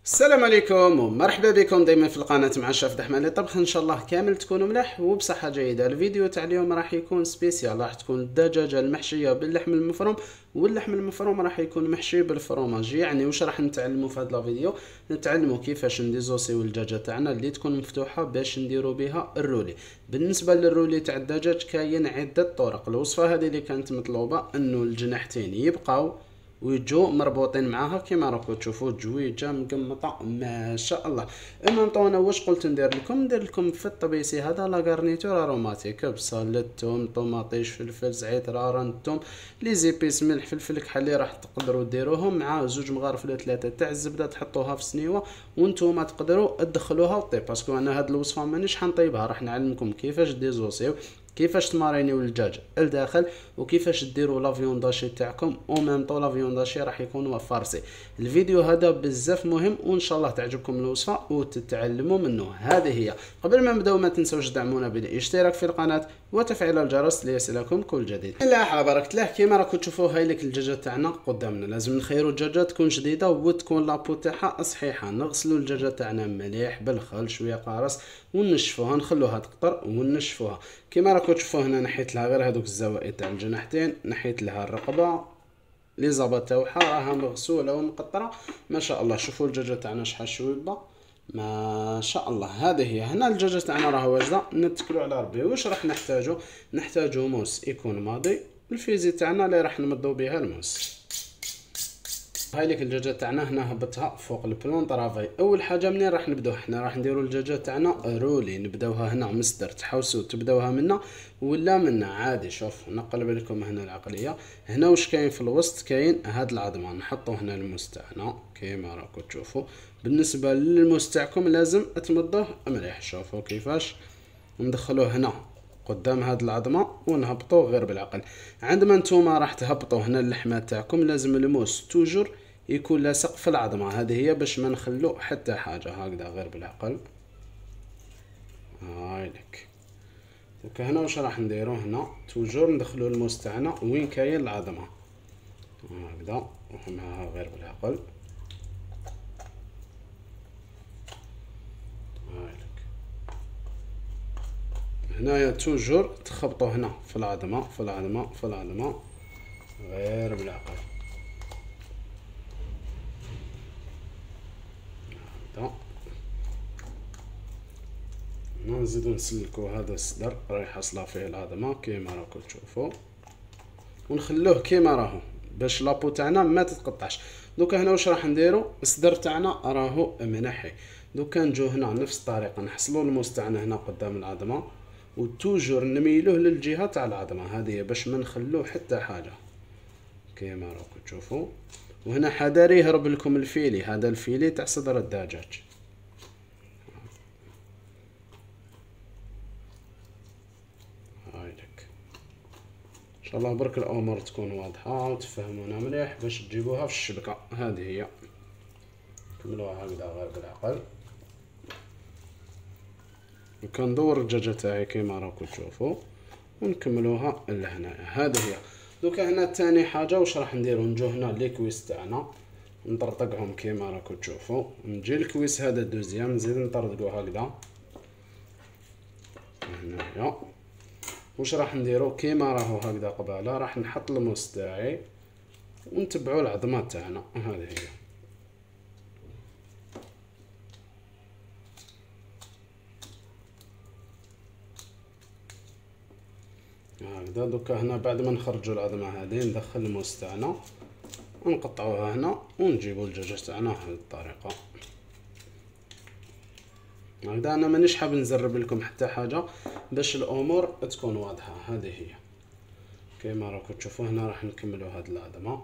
السلام عليكم ومرحبا بكم دائما في القناة مع الشيف دحمان طبخ. ان شاء الله كامل تكونوا ملاح وبصحة جيدة. الفيديو تاع اليوم راح يكون سبيسيال، راح تكون الدجاجة المحشية باللحم المفروم، واللحم المفروم راح يكون محشي بالفرomاج. يعني واش راح نتعلموا في هذا الفيديو؟ نتعلموا كيفاش نديزوسيو الدجاجة تاعنا اللي تكون مفتوحة باش نديروا بها الرولي. بالنسبة للرولي تاع الدجاج كاين عدة طرق. الوصفة هذه اللي كانت مطلوبة انه الجناحتين يبقاو ويجو مربوطين معاها كيما راكم تشوفوا، جويجه مقمطه ما شاء الله. المهم انا واش قلت ندير لكم في الطبيسي هذا لا غارنيتور اروماتيك، بصل، الثوم، طوماطيش، فلفل، زعتر، رارن، الثوم، لي زيبيس، ملح، فلفل كحلي راح تقدروا ديروهم مع زوج مغارف ولا ثلاثه تاع الزبده تحطوها في سنيوه وانتم تقدروا تدخلوها وطيب. باسكو انا هاد الوصفه مانيش حنطيبها، راح نعلمكم كيفاش ديزوسيو، كيفاش تمارينيو الدجاج الداخل، وكيفاش ديروا لا فيونداشي تاعكم او ميم طو لا فيونداشي راح يكون فارسي. الفيديو هذا بزاف مهم وان شاء الله تعجبكم الوصفه وتتعلموا منه. هذه هي. قبل ما نبداو ما تنسوش تدعمونا بالاشتراك في القناه وتفعيل الجرس ليصلكم كل جديد. الله على بركه الله. كيما راكم تشوفوا هاي لك الدجاجه تاعنا قدامنا. لازم نخيروا الدجاجه تكون جديده وتكون لابو تاعها صحيحه. نغسلوا الدجاجه تاعنا مليح بالخل شويه قارص ونشفوها، نخلوها تقطر ونشفوها. كيما راكم تشوفوا هنا نحيت لها غير هذوك الزوائد تاع الجناحتين، نحيت لها الرقبه لي زابط تاعها راها مغسوله ومقطره ما شاء الله. شوفوا الدجاجه تاعنا شحال شويبه ما شاء الله. هذه هي. هنا الدجاجه تاعنا راها واجده. نتكلوا على ربي. واش راح نحتاجو موس يكون ماضي، الفيزي تاعنا اللي راح نمدو بها الموس. هاي لك الدجاجه تاعنا هنا هبطها فوق البلون طرافي. اول حاجه منين راح نبداو؟ حنا راح نديروا الدجاجه تاعنا رولي. نبداوها هنا مصدر، تحوسوا تبداوها منا ولا منا عادي. شوف نقلب لكم هنا العقليه. هنا واش كاين في الوسط؟ كاين هاد العظمه، نحطوا هنا الموس تاعنا كيما راكم تشوفوا. بالنسبه للموس تاعكم لازم تمضوه مليح. شوفوا كيفاش ندخلوه هنا قدام هاد العظمه ونهبطوه غير بالعقل. عندما نتوما راح تهبطوا هنا اللحمه تاعكم لازم الموس توجور يكون لاصق في العظمه. هذه هي باش ما نخلو حتى حاجه. هكذا غير بالعقل. هاي لك. دوكا هنا واش راح نديرو؟ هنا توجور ندخلو الموس تاعنا وين كاين العظمه هكذا وحماها غير بالعقل. هنايا توجور تخبطوا هنا في العظمه في العظمه في العظمه غير بالعقل. هكذا نزيدو نسلكو هذا الصدر راهي حاصله فيه العظمه كيما راكم تشوفوا، ونخلوه كيما راهو باش لابو تاعنا ما تتقطعش. دوكا هنا واش راح نديرو؟ الصدر تاعنا راهو منحي. دوكا نجو هنا نفس الطريقه نحصلو الموس تاعنا هنا قدام العظمه وتوجور نميلوه للجهه تاع العظمه. هذه باش ما نخلو حتى حاجه كيما راكم تشوفوا. وهنا حذر يهرب لكم الفيلي، هذا الفيلي تاع صدر الدجاج. هاي لك. ان شاء الله برك الامور تكون واضحه وتفهمونا مليح باش تجيبوها في الشبكه. هذه هي. كملوها هكذا غير بالعقل. وكندور الدجاجه تاعي كيما راكم تشوفوا ونكملوها لهنايا. هذه هي. دوكا هنا ثاني حاجه واش راح نديرو؟ نجو هنا ليكويس تاعنا نطرطقهم كيما راكم تشوفوا. نجي الكويس هذا الدوزيام نزيد نطرطقو هكذا هنايا. واش راح نديرو؟ كيما راهو هكذا قباله راح نحط الموس تاعي ونتبعوا العظمات تاعنا. هذه هي. هكذا. دوكا هنا بعد ما نخرجوا العظمه هذه ندخل الموس تاعنا ونقطعوها هنا ونجيبوا الدجاجه تاعنا بهذه الطريقه. هكذا. انا مانيش حاب نزرب لكم حتى حاجه باش الامور تكون واضحه. هذه هي. كيما راكم تشوفوا هنا راح نكملوا هذه العظمه.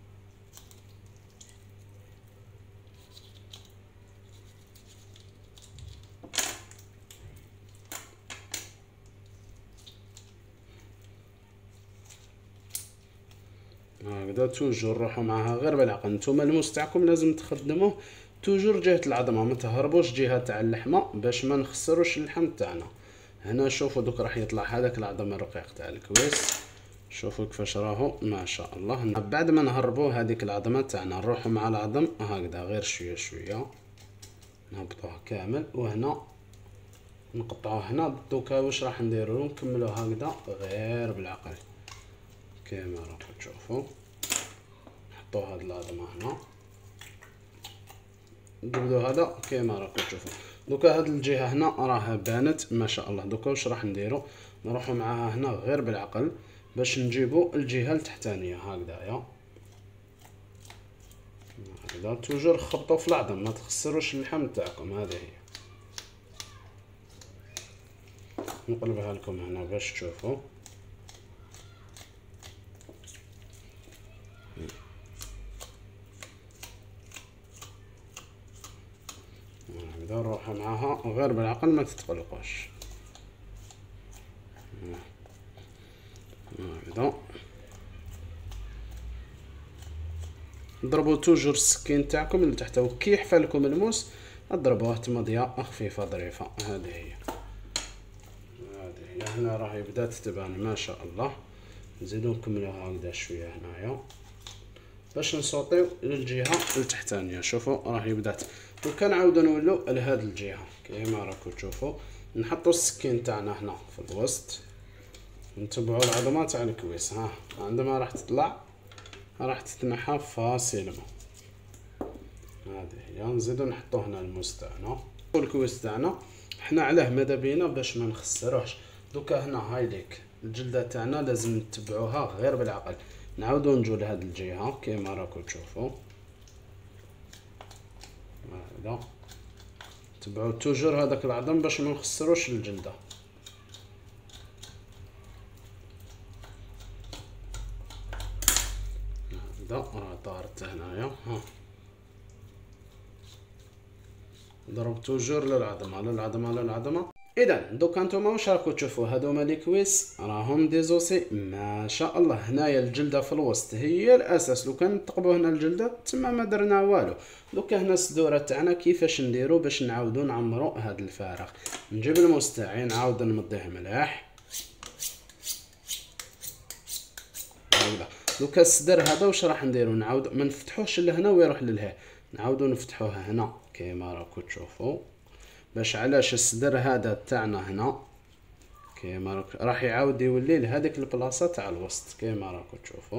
هكذا توجور روحوا معها غير بالعقل. نتوما الموس تاعكم لازم تخدموه توجور جهه العظمه، ما تهربوش جهه تاع اللحمه باش ما نخسروش اللحم تاعنا. هنا شوفوا دوك راح يطلع هذاك العظم الرقيق تاع الكويس. شوفوا كيفاش راهو ما شاء الله. بعد ما نهربوا هذيك العظمه تاعنا نروحوا مع العظم هكذا غير شويه شويه نهبطوه كامل، وهنا نقطعوه هنا. دوكا واش راح نديرو؟ نكملو هكذا غير بالعقل كيما راكم تشوفوا. نحطو هاد العظمه هنا، نقبلو هذا كيما راكم تشوفوا. دوكا هاد الجهه هنا راها بانت ما شاء الله. دوكا واش راح نديرو؟ نروحو معاها هنا غير بالعقل باش نجيبو الجهه التحتانيه هكذايا. هكذا توجور خبطوا في العظم، ما تخسروش اللحم تاعكم. هذه هي. نقلبها لكم هنا باش تشوفوا. هكذا نروحوا معاها غير بالعقل، ما تتقلقوش. هكذا ضربوا توجور السكين تاعكم اللي تحت، وكي يحفى لكم الموس اضربوه تمضيه خفيفه ظريفه. هذه هي. هنا راهي بدات تبان ما شاء الله. نزيدو نكملوها هكذا شويه هنايا باش نصوطيو للجهه التحتانيه. شوفوا راهي بدات. وكنعاودو نولو لهاد الجهه كيما راكم تشوفوا. نحطو السكين تاعنا هنا في الوسط، نتبعو العظمه تاع الكويس. ها عندما راح تطلع راح تتنحى فاسيلمون. هذه هي. نزيدو نحطو هنا الموس تاعنا والكويس تاعنا. حنا علاه ماذا بينا باش ما نخسروهش. دوكا هنا هايديك الجلده تاعنا لازم نتبعوها غير بالعقل. نعاودو نجو لهاد الجهه كيما راكم تشوفوا. هذا تبعوا توجور هذاك العظم باش ما نخسروش الجلده. هذا راه طارت هنايا. ها ضرب توجور للعظمه. اذا دوكا نتوما واش راكم تشوفوا؟ هادوما لي كويس راهم ديزوسي ما شاء الله. هنايا الجلده في الوسط هي الاساس. لو كان نتقبوا هنا الجلده تما ما درنا والو. دوكا هنا الصدوره تاعنا كيفاش نديرو باش نعاودو نعمرو هاد الفراغ؟ نجيب الموس تاعي نعاود نمضيه مليح هكذا. دوكا الصدر هذا واش راح نديرو؟ نعاود ما نفتحوش لهنا ويروح للها، نعاودو نفتحوه هنا كيما راكم تشوفوا. باش علاش الصدر هذا تاعنا هنا كيما راح يعاود يولي لهذيك البلاصه تاع الوسط كيما راكم تشوفوا.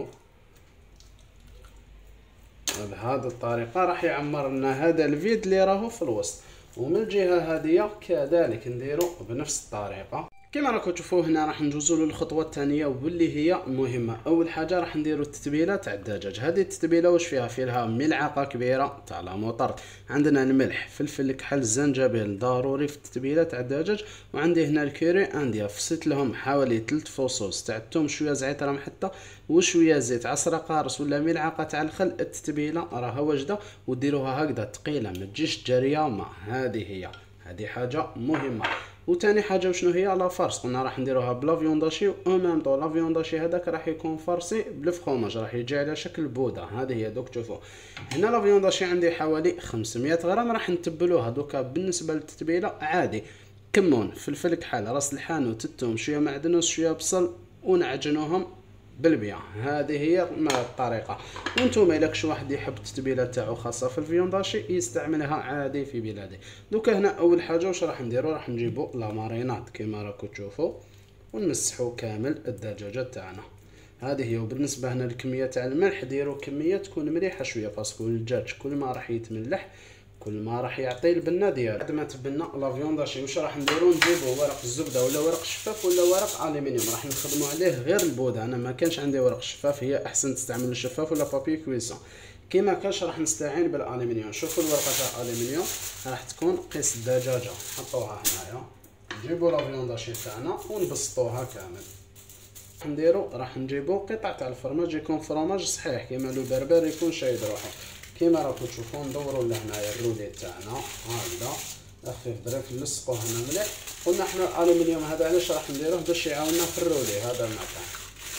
بهذه الطريقه راح يعمر لنا هذا الفيد اللي راهو في الوسط. ومن الجهه هذه كذلك نديرو بنفس الطريقه كما راكم تشوفوا. هنا راح ندوزو للخطوه الثانيه واللي هي مهمه. اول حاجه راح نديرو التتبيله تاع الدجاج. هذه التتبيله واش فيها؟ فيها ملعقه كبيره تاع لا موطرد، عندنا الملح، فلفل كحل، زنجبيل ضروري في التتبيله تاع الدجاج، وعندي هنا الكوري انديا فصيت لهم حوالي 3 فصوص تاع الثوم، شويه زعتر محطه وشويه زيت، عصره قارص ولا ملعقه تاع الخل. التتبيله راها واجده وديروها هكذا ثقيله ما تجيش جاريه ماء. هذه حاجه مهمه. وثاني حاجه وشنو هي؟ لا فارس. قلنا راح نديروها بلا فيونداشي، او ميم طون لا فيونداشي هذاك راح يكون فارسي بالفخوماج، راح يجي على شكل بوده. هذه هي. دوك تشوفوا هنا لا فيونداشي عندي حوالي 500 غرام راح نتبلوها. دوكا بالنسبه للتتبيله عادي كمون، فلفل كحل، راس الحانوت، الثوم، شويه معدنوس، شويه بصل، ونعجنوهم بالبيان. هذه هي الطريقه. وانتم الا كش واحد يحب التتبيله تاعو خاصه في الفيونداشي يستعملها عادي في بلاده. دوكا هنا اول حاجه واش راح نديرو؟ راح نجيبو لا ماريناد كما راكم تشوفوا ونمسحوا كامل الدجاجه تاعنا. هذه هي. وبالنسبه هنا الكميه تاع الملح ديروا كميه تكون مليحه شويه، باسكو الدجاج كل ما راح يتملح كل ما راح يعطي البنه ديالو. بعد ما تبنى لا فيونداشي واش راح نديرو؟ نجيبو ورق الزبده ولا ورق شفاف ولا ورق الومنيوم، راح نخدموا عليه غير البوده. انا ما كانش عندي ورق شفاف، هي احسن تستعمل الشفاف ولا بابي كويسون. كيما كاش راح نستعين بالالومنيوم. شوفوا الورقه تاع الالومنيوم راح تكون قيس الدجاجه، نحطوها هنايا. نجيبو لا فيونداشي تاعنا ونبسطوها كامل. راح نجيبو قطع تاع الفرماج، يكون فرماج صحيح كيما لو بربر يكون شايد روحه كيما راكم تشوفوا. ندوروا لهنايا الرولي تاعنا هكذا خفيف ظريف، نلصقوه هنا مليح. قلنا احنا الالومنيوم هذا علاش راح نديروه؟ باش يعاوننا في الرولي هذا المكان.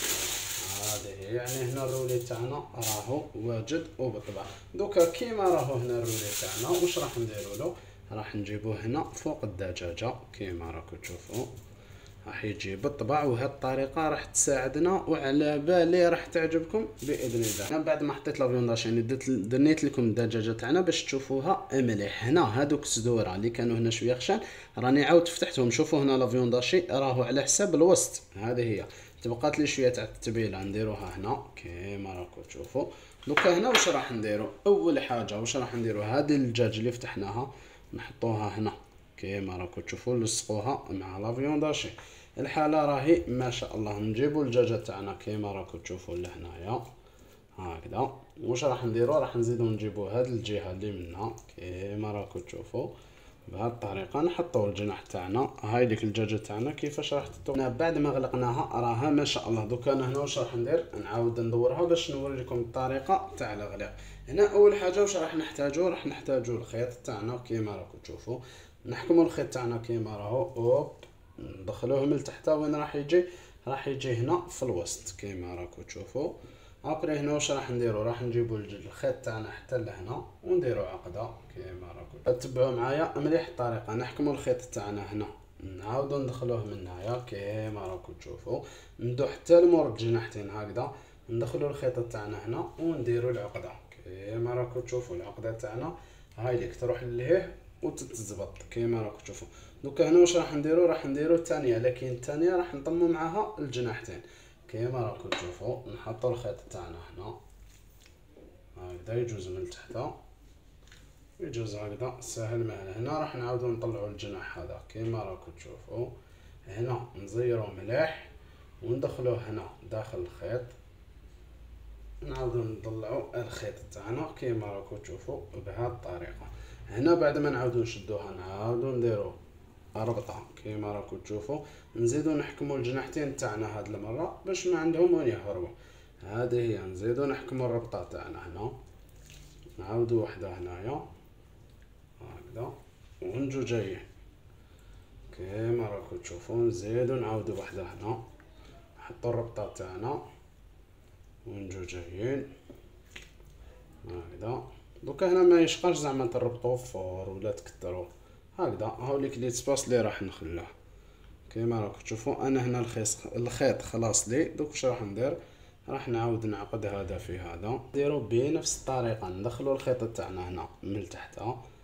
هذه يعني هنا الرولي تاعنا راهو واجد وبالطبع. دوكا كيما راهو هنا الرولي تاعنا واش راح نديروا له؟ راح نجيبوه هنا فوق الدجاجه كيما راكم تشوفوا. راح يجي بالطبع. وهذه الطريقه راح تساعدنا وعلى بالي راح تعجبكم باذن الله. انا بعد ما حطيت لافيونداش يعني دنيت لكم الدجاجه تاعنا باش تشوفوها مليح. هنا هادوك الصدوره اللي كانوا هنا شويه خشان راني عاود فتحتهم. شوفوا هنا لافيونداشي راهو على حساب الوسط. هذه هي تبقات لي شويه تاع التتبيله نديروها هنا كيما راكم تشوفوا. دوكا هنا واش راح نديرو؟ اول حاجه واش راح نديرو؟ هذه الدجاج اللي فتحناها نحطوها هنا كيما راكم تشوفوا، نلصقوها مع لافيونداشي. الحاله راهي ما شاء الله. نجيبوا الدجاجه تاعنا كيما راكم تشوفوا لهنايا هكذا. واش راح نديرو؟ راح نزيدو نجيبو هاد الجهه اللي منا كيما راكم تشوفوا بهذه الطريقه. نحطو الجناح تاعنا. هاي ديك الدجاجه تاعنا كيفاش راح تطلع بعد ما غلقناها راها ما شاء الله. دوكا انا هنا واش راح ندير؟ نعاود ندورها باش نوري لكم الطريقه تاع الاغلاق. هنا اول حاجه واش راح نحتاجو؟ راح نحتاجو الخيط تاعنا كيما راكم تشوفوا. نحكموا الخيط تاعنا كيما راهو اوب ندخلوه من تحت. وين راح يجي؟ راح يجي هنا في الوسط كيما راكم تشوفوا. ابري هنا واش راح نديرو؟ راح نجيبو الخيط تاعنا حتى لهنا ونديرو عقده كيما راكم تتبعوا معايا مليح الطريقه. نحكموا الخيط تاعنا هنا نعاودو ندخلوه من هنايا كيما راكم تشوفوا. ندو حتى لمور الجناحتين هكذا. ندخلو الخيط تاعنا هنا ونديرو العقده كيما راكم تشوفوا. العقده تاعنا هاي ليك تروح للهيه وتتزبط كيما راكم تشوفوا. دوكا هنا واش راح نديرو؟ راح نديرو الثانيه، لكن الثانيه راح نضمو معاها الجناحتين كيما راكم تشوفوا. نحطو الخيط تاعنا هنا هكذا يجوز من تحت يجوز هكذا سهل معنا. هنا راح نعاودو نطلعو الجناح هذا كيما راكم تشوفوا. هنا نزيرو مليح وندخلوه هنا داخل الخيط. نعاودو نطلعو الخيط تاعنا كيما راكم تشوفوا بهذه الطريقه. هنا بعد ما نعاودو نشدوها نعاودو نديرو ربطه كيما راكم تشوفوا. نزيدو نحكمو الجناحتين تاعنا هاد المره باش ما عندهم وين يهربوا. هذه هي. نزيدو نحكمو الربطه تاعنا هنا. نعاودو وحده هنايا هكذا ونجو جايين كيما راكم تشوفوا. نزيدو نعاودو وحده هنا. نحطو الربطه تاعنا ونجو جايين هكذا. دوكا هنا ما يشقاش زعما تربطوه فور ولا تكثروه هكذا. هاوليك لي سباس اللي راح نخلوه كيما راكم تشوفوا. انا هنا الخيط خلاص لي. دوك واش راح ندير؟ راح نعاود نعقد هذا في هذا. نديرو بنفس الطريقه. ندخلو الخيط تاعنا هنا من تحت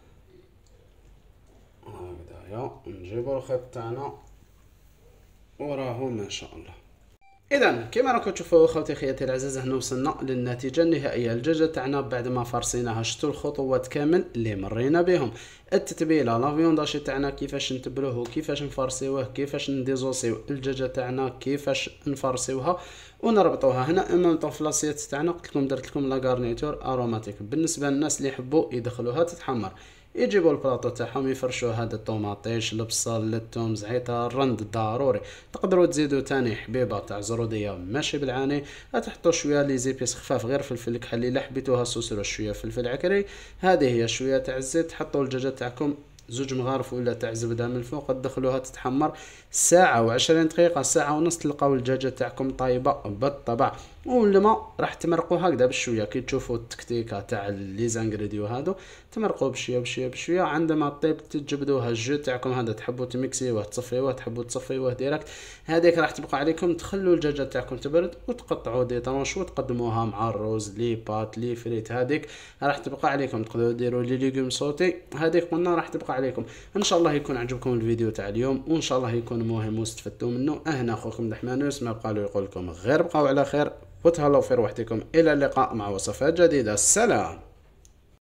هكذايا. نجيبو الخيط تاعنا وراهو ما شاء الله. اذا كما راكم تشوفوا اخوتي خياتي العزاز هنا وصلنا للنتيجه النهائيه. الدجاجه تاعنا بعد ما فرصيناها شفتوا الخطوات كامل اللي مرينا بهم. التتبيله لافيونداشي تاعنا كيفاش نتبلوه وكيفاش نفرسيوه كيفاش نديزوسيو الدجاجه تاعنا كيفاش نفرسيوها ونربطوها. هنا اما في لاسيت تاعنا قلت لكم درت لكم لا غارنيتور اروماتيك بالنسبه للناس اللي يحبوا يدخلوها تتحمر. يجيبوا البلاطو تاعهم يفرشوا هذا الطوماطيش البصل الثوم زعيتها الرند ضروري. تقدروا تزيدوا تاني حبيبه تاع زروديه ماشي بالعاني. تحطوا شويه لي زيبيس خفاف غير فلفل كحلي اللي حبيتوها سوسروا شويه فلفل عكري. هذه هي شويه تاع الزيت. تحطوا الدجاجه تاعكم زوج مغارف ولا تاع زبده من الفوق تدخلوها تتحمر ساعه و20 دقيقه ساعه ونص. تلقاو الدجاجه تاعكم طايبه بالطبع. والماء راح تمرقوا هكذا بشويه كي تشوفوا التكتيكه تاع لي زانغريديو هادو. تمرقوا بشويه بشويه بشويه. عندما طيب تجبدوها الجو تاعكم هذا. تحبوا تميكسيوه تصفيوه تحبوا تصفيوه ديريكت. هذيك راح تبقى عليكم. تخلوا الدجاجه تاعكم تبرد وتقطعوا دي طرونش وتقدموها مع الروز لي بات لي فريت. هذيك راح تبقى عليكم. تقدروا ديروا لي ليغوم صوتي. هذيك قلنا راح تبقى عليكم. ان شاء الله يكون عجبكم الفيديو تاع اليوم وان شاء الله يكون مهم واستفدتوا منه. اهنا اخوكم دحمانوس ما بقى له يقول لكم غير بقاو على خير وتهلاو في روحتكم. الى اللقاء مع وصفات جديده. السلام.